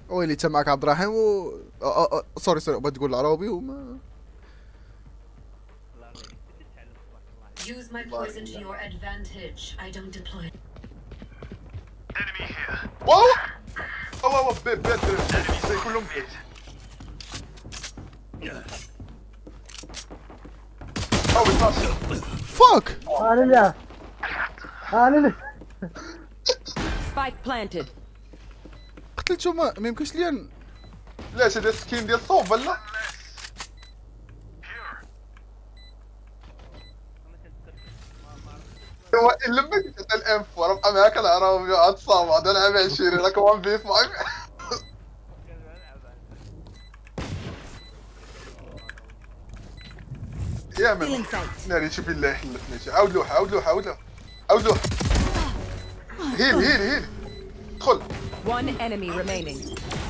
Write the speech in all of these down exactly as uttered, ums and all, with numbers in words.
ويلي انت معك عبد الرحيم و أه أه سوري سوري بغيت تقول العربي وما Use my poison to your advantage. I don't deploy. واو واو واو بيت بيت بيت كلهم بيت. او اثناشر. فاك انا لا انا لا Spike planted. قتلتو ما ما يمكنش ليا ن- ليش هذا السكين ديال صوب ولا؟ هو الا ما قلت حتى الانف راه معاك العربي عاد صعب عاد العب عشرين راك وان بيف معاك. يا من ناري شوف بالله حلفني شي عاود لوحه عاود لوحه عاود لوحه عاود لوحه. هيل هيل هيل دخل. One enemy remaining.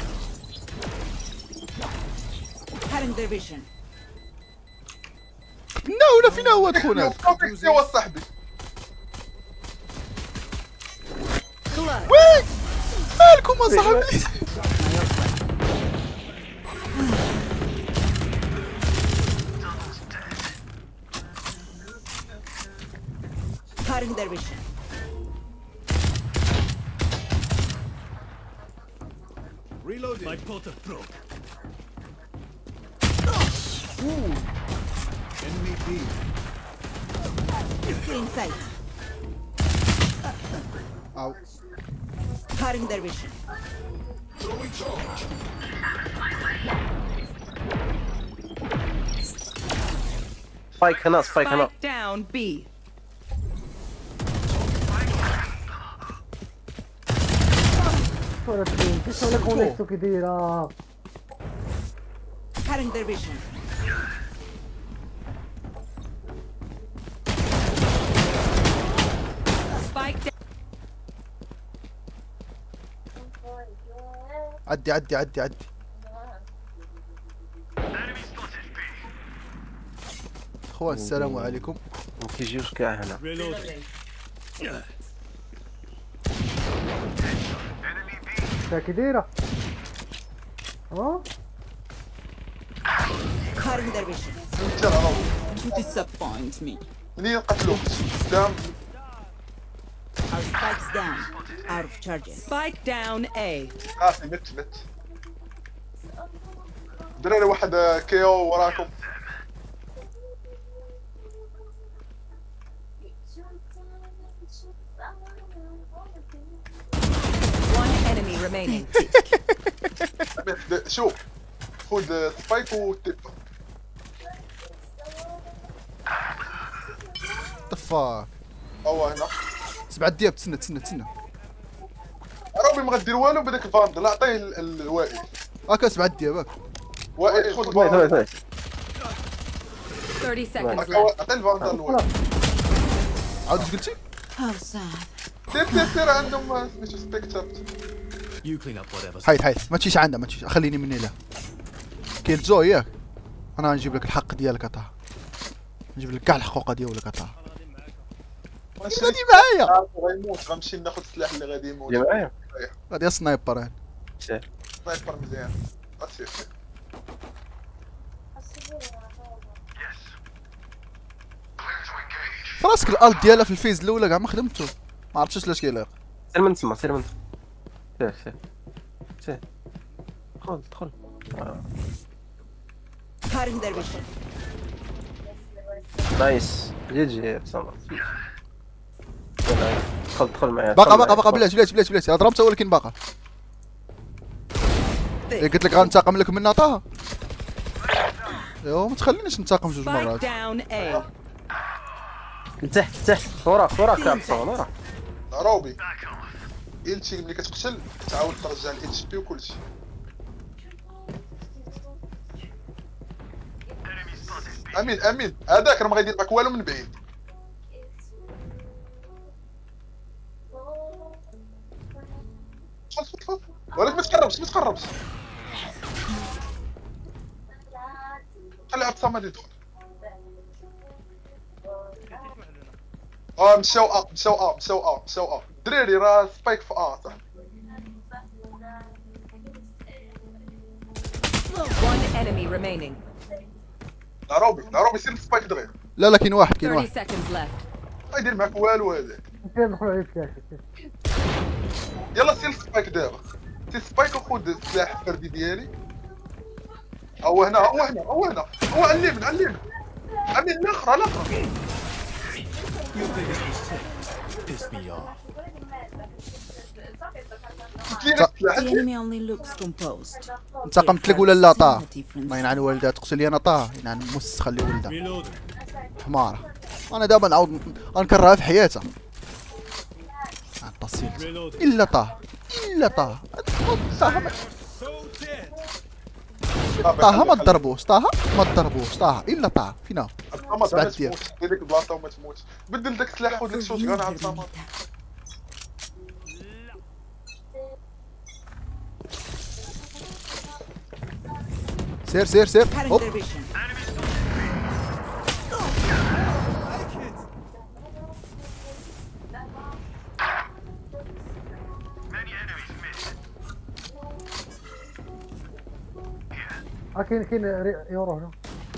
Cutting their vision. لا ولا فينا هو هاد خونا كوفيك هو صاحبي. Clutch. وين مالكم اصاحبي Cutting their vision. Reloading. My portal broke. Enemy B. In sight. أو. Cutting their vision. Throwing charge. سبايك هنا سبايك هنا. Spike down B. فرتين كيف ولا كونيكتو كي دايره Cutting their vision. Spike down. عدي عدي عدي عدي اخوان السلام عليكم. ما كيجيوش كاع هنا. Reloading. كي دايره اه Cutting their vision. انت العربي You disappoint me. منين قتلوك قدام. Our spikes down. Out of charges. Spike down A. عافي مت مت. دراري واحد كيو وراكم. One enemy remaining. شوف خذ سبايك وتب. طفاك هو هنا سبعة دياب تسنى تسنى تسنى عربي ما غدير والو بداك الفاندل عطيه ال- الوائل. هاكا سبعة دياب هاك وائل خذ ويت ويت ويت. thirty seconds هاكا left. عطيه الفاندل الوائل. عاود اش قلتي؟ How sad. سير سير سير عندهم سميتو سبيكتر. You clean up whatever. حيد حيد ما تمشيش عندها ما تمشيش خليني مني له كاين جو ياك انا غنجيب لك الحق ديالك اطه نجيب لك كاع الحقوق ديالك اطه ماشي غادي معايا غيموت غنمشي ناخذ السلاح اللي غادي يموت. جا معايا. غادي السنايبر هاد سير. سنايبر مزيان. غتسير سير. فراسك الالت ديالها في الفيز الاولى كاع ما خدمتو ما عرفتش علاش كيلاق سير من تما سير من تما. سير سير سير. دخل دخل. Cutting their vision. نايس جي جي سما. دخل دخل معايا. باقا باقا باقا بلاش بلاش بلاش بلاش ضربتها ولكن باقا إيه قلت لك غنتاقم لك منها طه ايوا ما تخلينيش ننتقم جوج Spike مرات down A. لتحت لتحت وراك وراك تاع الصون وراك. عروبي التي ملي كتقتل كتعاود ترجع الاتش بي وكلشي. امين امين هذاك راه ما غيدير معاك والو من بعيد. دخل دخل دخل ولكن ما تقربش ما تقربش. خلي عبد الصمد يدخل. اه مشاو اه مشاو اه مشاو اه مشاو اه الدراري راه سبايك في اه صح. enemy remaining. العروبي العروبي سير سبايك دغيا. لا لا كاين واحد كاين thirty واحد. seconds left. ما يدير معاك والو هذاك. سير ندخلوا عليه فلاش. يلا سير سبايك دابا. سير سبايك وخذ السلاح الفردي ديالي. هو هنا هو هنا هو هنا هو على اليمين على اليمين. على اليمين الاخر على الاخر. Your biggest mistake pissed me off. The enemy only looks composed. انت قمت لك ولا لا طه؟ ما ينعن والدها تقتل لي انا طه ينعن مس خلي ولدها Reloading. حماره. انا دابا نعاود غنكرهها في حياتها. التصيل Reloading. الا طه الا طه طه ما- So dead. طه ما تضربوش طه ما تضربوش طه الا طه فينا ما سبعة تموتش ديال. دير ديك البلاصه وما تموتش. بدل داك السلاح خذ ديك الشوت غان عند سامر. سير سير سير Cutting هوب their vision. اه كاين كاين ري- يورو هنا.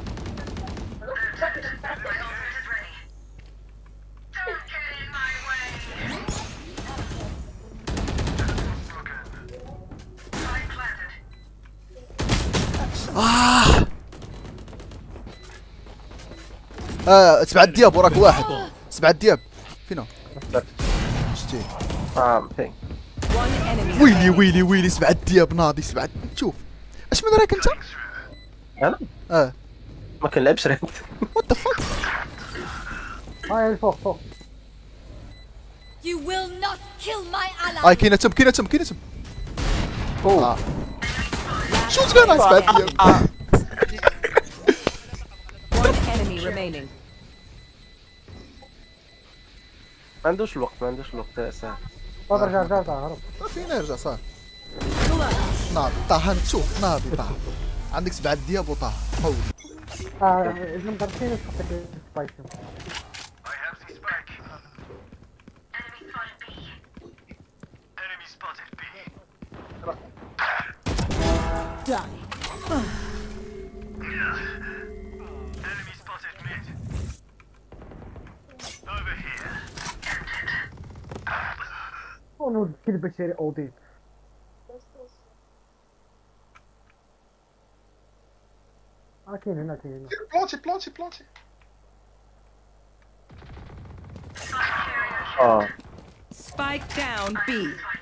اه سبعة دياب وراك واحد سبعة دياب فينا شتي اه فين One enemy. ويلي ويلي ويلي سبعة دياب ناضي سبعة شوف اش من راك انت انا اه ما كنلعبش رانك. وات ذا فاك ها هي الفوق فوق. You will not kill my ally. هاي كاينه تم كاينه تم كاينه تم اوه شو تقول سبعة دياب One enemy remaining. ما عندوش الوقت ما عندوش الوقت يا ساعة. طب رجع رجع رجع هرب. ما فينا يرجع صافي ناضي طه شوف ناضي طه عندك سبعة دياب وطه حول اه اذا مضربتين تحط لك سبايك. ونود كلب شاري اودين. اه كاين هنا كاين هنا. بلونتي بلونتي بلونتي. اه Spike down B.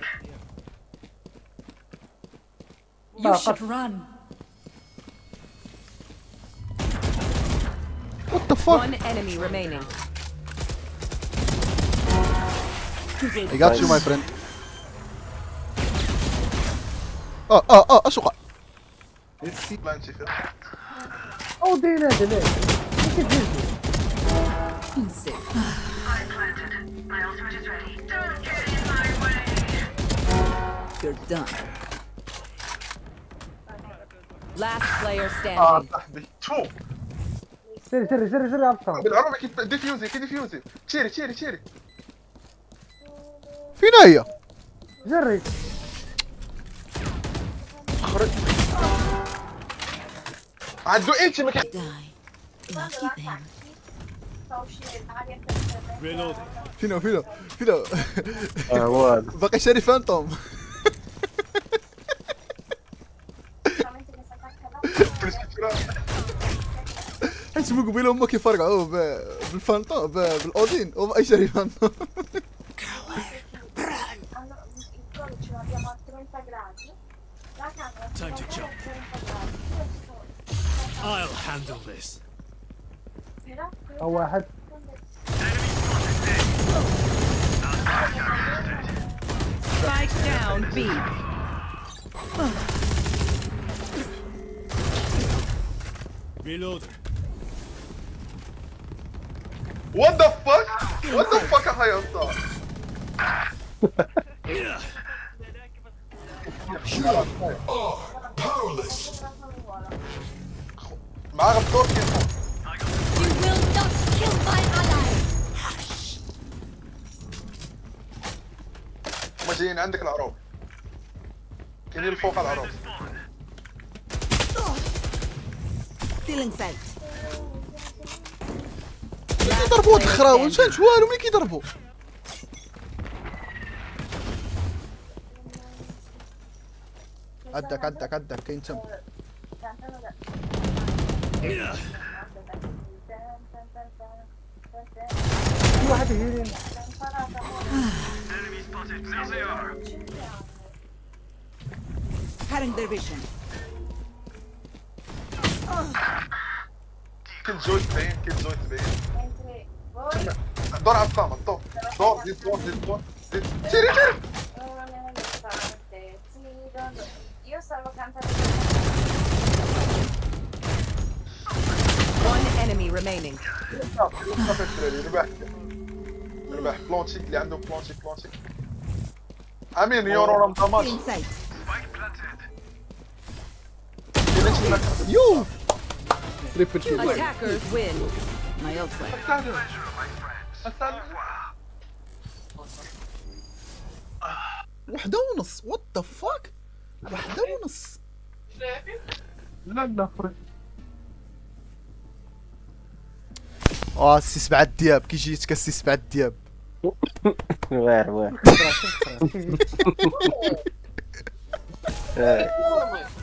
You should run. وات ذا فاك One enemy remaining. I got you my friend اه اه اه اش وقع بلانتي فيها. اودين هذا لا. كيف كيف You're done. Last player اه standing. صاحبي تو سير سير سير سير عبطة. بالعربي كيف ديفيوزي كي ديفيوزي تيري تيري تيري. فينا هي جري. خرج عدو انت ما كان Die. Lucky them. Reloading. فينا فينا فينا اه هو هذا. باقي شاري فانتوم حيت من قبيله هما كيفرقعوا ب- بالفانتوم ب- بالاودين وباقي شاري فانتوم Time to jump. I'll handle this. او واحد. Spike down B. Reloading. وات ذا فاك وات ذا فاك يا يا اسطى. معاه غدور كيفو. You will not kill my ally. هما جايين عندك العروب. كاينين الفوق العروب. Stealing sight. كيضربوا الخراوي ما فهمتش والو ملي كيضربوا. عدك عدك عدك كاين تم. في واحد هيرين. Cutting their vision. كل جوي تبين كل جوي تبين. دور على السما دور دور زيد دور زيد دور زيد سيري سيري. One enemy remaining. ربح ربح بلونتي اللي عنده بلونتي بلونتي. امين يورو راه ماتش. Stealing sight. يو تريبل كيل. Attackers win. My ult's left. وحده ونص وات ذا فاك. وحده ونص. لا لا فري. اه السي سبعة الدياب كي جيتك السي سبعة الدياب. واعر واعر.